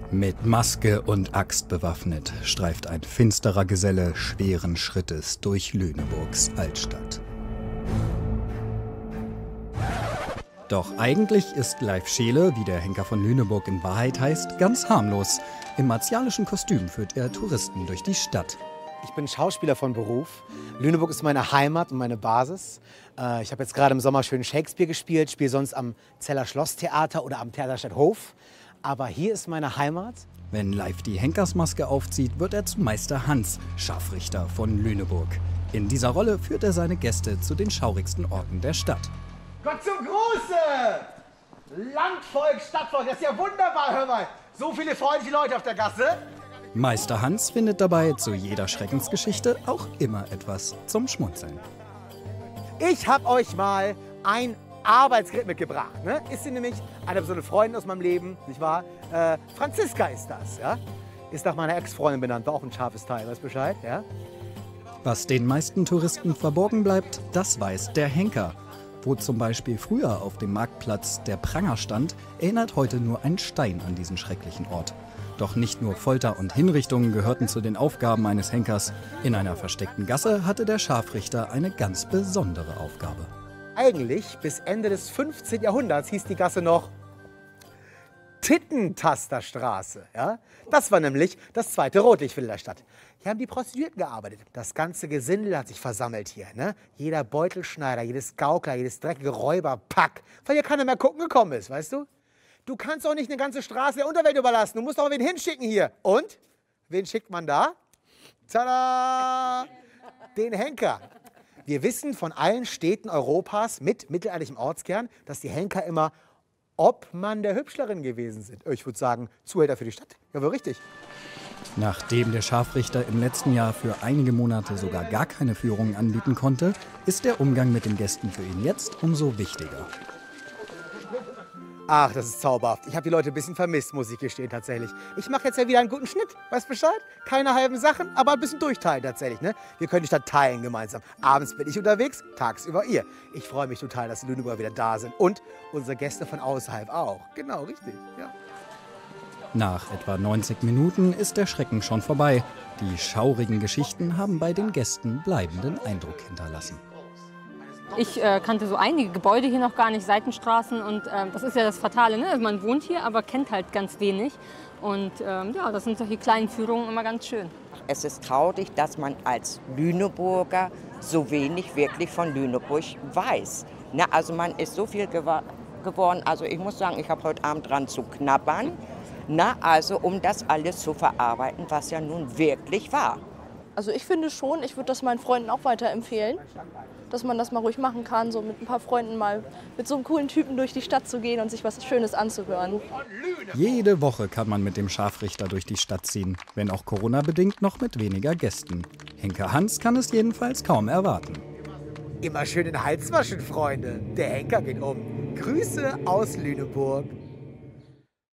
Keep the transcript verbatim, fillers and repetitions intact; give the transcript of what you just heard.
Mit Maske und Axt bewaffnet streift ein finsterer Geselle schweren Schrittes durch Lüneburgs Altstadt. Doch eigentlich ist Leif Scheele, wie der Henker von Lüneburg in Wahrheit heißt, ganz harmlos. Im martialischen Kostüm führt er Touristen durch die Stadt. Ich bin Schauspieler von Beruf. Lüneburg ist meine Heimat und meine Basis. Äh, ich habe jetzt gerade im Sommer schön Shakespeare gespielt, spiele sonst am Zeller Schlosstheater oder am Theaterstadt Hof. Aber hier ist meine Heimat. Wenn Leif die Henkersmaske aufzieht, wird er zu Meister Hans, Scharfrichter von Lüneburg. In dieser Rolle führt er seine Gäste zu den schaurigsten Orten der Stadt. Gott zum Gruße! Landvolk, Stadtvolk, das ist ja wunderbar, hör mal. So viele freundliche Leute auf der Gasse. Meister Hans findet dabei zu jeder Schreckensgeschichte auch immer etwas zum Schmunzeln. Ich habe euch mal ein Arbeitsgerät mitgebracht. Ne? Ist sie nämlich eine so eine Freundin aus meinem Leben, nicht wahr? Äh, Franziska ist das, ja? Ist nach meiner Ex-Freundin benannt, war auch ein scharfes Teil, weißt Bescheid, ja? Was den meisten Touristen verborgen bleibt, das weiß der Henker. Wo zum Beispiel früher auf dem Marktplatz der Pranger stand, erinnert heute nur ein Stein an diesen schrecklichen Ort. Doch nicht nur Folter und Hinrichtungen gehörten zu den Aufgaben eines Henkers. In einer versteckten Gasse hatte der Scharfrichter eine ganz besondere Aufgabe. Eigentlich bis Ende des fünfzehnten Jahrhunderts hieß die Gasse noch Tittentasterstraße. Ja? Das war nämlich das zweite Rotlichtviertel der Stadt. Hier haben die Prostituierten gearbeitet. Das ganze Gesindel hat sich versammelt hier. Ne? Jeder Beutelschneider, jedes Gaukler, jedes dreckige Räuberpack, weil hier keiner mehr gucken gekommen ist, weißt du? Du kannst doch nicht eine ganze Straße der Unterwelt überlassen. Du musst doch wen hinschicken hier. Und? Wen schickt man da? Tada! Den Henker. Wir wissen von allen Städten Europas mit mittelalterlichem Ortskern, dass die Henker immer Obmann der Hübschlerin gewesen sind. Ich würde sagen, Zuhälter für die Stadt. Ja, wohl richtig. Nachdem der Scharfrichter im letzten Jahr für einige Monate sogar gar keine Führungen anbieten konnte, ist der Umgang mit den Gästen für ihn jetzt umso wichtiger. Ach, das ist zauberhaft. Ich habe die Leute ein bisschen vermisst, muss ich gestehen, tatsächlich. Ich mache jetzt ja wieder einen guten Schnitt, weißt Bescheid? Keine halben Sachen, aber ein bisschen durchteilen tatsächlich. Ne? Wir können die Stadt teilen gemeinsam. Abends bin ich unterwegs, tagsüber ihr. Ich freue mich total, dass die Lüneburger wieder da sind. Und unsere Gäste von außerhalb auch. Genau, richtig, ja. Nach etwa neunzig Minuten ist der Schrecken schon vorbei. Die schaurigen Geschichten haben bei den Gästen bleibenden Eindruck hinterlassen. Ich äh, kannte so einige Gebäude hier noch gar nicht, Seitenstraßen, und äh, das ist ja das Fatale, ne? Also man wohnt hier, aber kennt halt ganz wenig, und ähm, ja, das sind solche kleinen Führungen immer ganz schön. Es ist traurig, dass man als Lüneburger so wenig wirklich von Lüneburg weiß. Na, also man ist so viel gewa- geworden, also ich muss sagen, ich habe heute Abend dran zu knabbern, na, also um das alles zu verarbeiten, was ja nun wirklich war. Also ich finde schon, ich würde das meinen Freunden auch weiterempfehlen, dass man das mal ruhig machen kann, so mit ein paar Freunden mal mit so einem coolen Typen durch die Stadt zu gehen und sich was Schönes anzuhören. Jede Woche kann man mit dem Scharfrichter durch die Stadt ziehen, wenn auch Corona-bedingt noch mit weniger Gästen. Henker Hans kann es jedenfalls kaum erwarten. Immer schön den Hals waschen, Freunde. Der Henker geht um. Grüße aus Lüneburg.